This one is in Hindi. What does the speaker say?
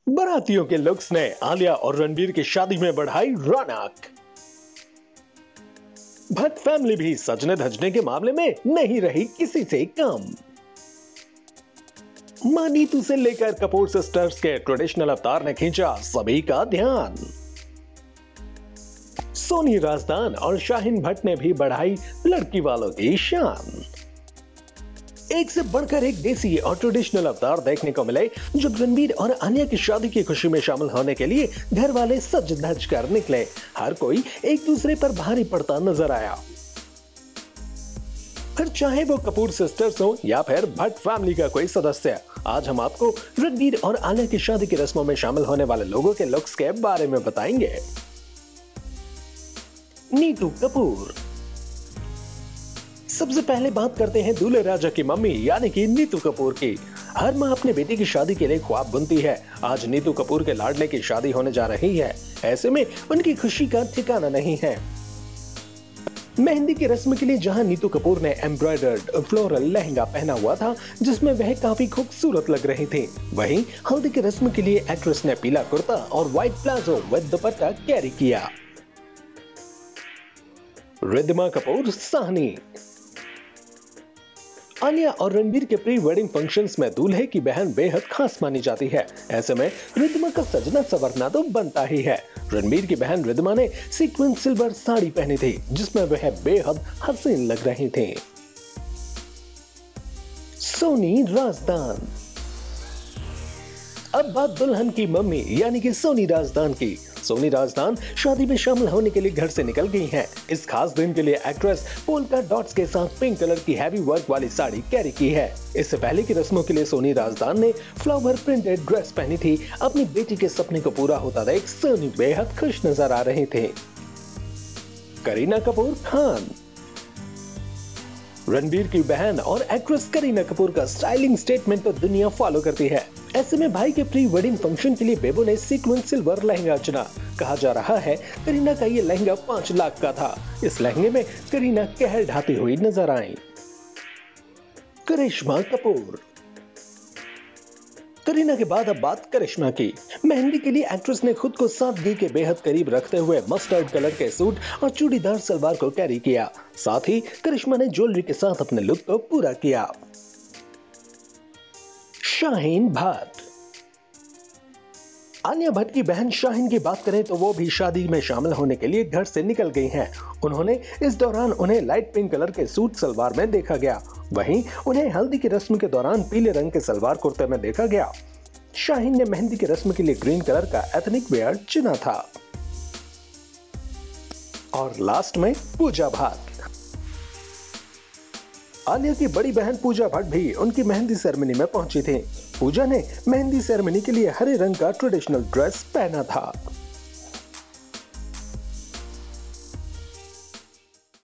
बारातियों के लुक्स ने आलिया और रणबीर की शादी में बढ़ाई रौनक। भट्ट फैमिली भी सजने धजने के मामले में नहीं रही किसी से कम। मां नीतू से लेकर कपूर सिस्टर्स के ट्रेडिशनल अवतार ने खींचा सभी का ध्यान। सोनी राजदान और शाहीन भट्ट ने भी बढ़ाई लड़की वालों की शान। एक से बढ़कर एक देसी और ट्रेडिशनल अवतार देखने को मिले, जब रणबीर और आलिया की शादी की खुशी में शामिल होने के लिए घर वाले सज धज कर निकले। हर कोई एक दूसरे पर भारी पड़ता नजर आया। फिर चाहे वो कपूर सिस्टर्स हो या फिर भट्ट फैमिली का कोई सदस्य, आज हम आपको रणबीर और आलिया की शादी की रस्मों में शामिल होने वाले लोगों के लुक्स के बारे में बताएंगे। नीतू कपूर। सबसे पहले बात करते हैं दूल्हे राजा की मम्मी यानी कि नीतू कपूर की। हर मां अपने बेटी की शादी के लिए ख्वाब बुनती है। आज नीतू कपूर के लाडले की शादी होने जा रही है। ऐसे में उनकी खुशी का ठिकाना नहीं है। मेहंदी की रस्म के लिए जहां नीतू कपूर ने एम्ब्रॉयडर्ड फ्लोरल लहंगा पहना हुआ था, जिसमें वह काफी खूबसूरत लग रही थी, वहीं हल्दी की रस्म के लिए एक्ट्रेस ने पीला कुर्ता और white palazzo with dupatta carry किया। रिद्धिमा कपूर साहनी। आलिया और रणबीर के प्री वेडिंग फंक्शंस में दूल्हे की बहन बेहद खास मानी जाती है। ऐसे में रिद्धिमा का सजना संवरना तो बनता ही है। रणबीर की बहन रिद्धिमा ने सीक्वेंस सिल्वर साड़ी पहनी थी, जिसमें वह बेहद हसीन लग रही थी। सोनी राजदान। अब बात दुल्हन की मम्मी यानी कि सोनी राजदान की। सोनी राजदान शादी में शामिल होने के लिए घर से निकल गई हैं। इस खास दिन के लिए एक्ट्रेस पोल्का डॉट्स के साथ पिंक कलर की हैवी वर्क वाली साड़ी कैरी की है। इससे पहले की रस्मों के लिए सोनी राजदान ने फ्लावर प्रिंटेड ड्रेस पहनी थी। अपनी बेटी के सपने को पूरा होता देख सोनी बेहद खुश नजर आ रही थी। करीना कपूर खान। रणबीर की बहन और एक्ट्रेस करीना कपूर का स्टाइलिंग स्टेटमेंट तो दुनिया फॉलो करती है। ऐसे में भाई के प्री वेडिंग फंक्शन के लिए बेबो ने सीक्वेंस सिल्वर लहंगा चुना। कहा जा रहा है करीना का ये लहंगा 5 लाख का था। इस लहंगे में करीना कहर ढाती हुई नजर आई। करिश्मा कपूर। करीना के बाद अब बात करिश्मा की। मेहंदी के लिए एक्ट्रेस ने खुद को सादगी के बेहद करीब रखते हुए मस्टर्ड कलर के सूट और चूड़ीदार सलवार को कैरी किया। साथ ही करिश्मा ने ज्वेलरी के साथ अपने लुक को पूरा किया। शाहीन भट्ट। आलिया भट्ट की बहन शाहीन की बात करें तो वो भी शादी में शामिल होने के लिए घर से निकल गई हैं। इस दौरान उन्हें लाइट पिंक कलर के सूट सलवार में देखा गया। वहीं उन्हें हल्दी की रस्म के दौरान पीले रंग के सलवार कुर्ते में देखा गया। शाहीन ने मेहंदी की रस्म के लिए ग्रीन कलर का एथनिक वेयर चुना था। और लास्ट में पूजा भट्ट। आलिया की बड़ी बहन पूजा भट्ट भी उनकी मेहंदी सेरेमनी में पहुंची थी। पूजा ने मेहंदी सेरेमनी के लिए हरे रंग का ट्रेडिशनल ड्रेस पहना था।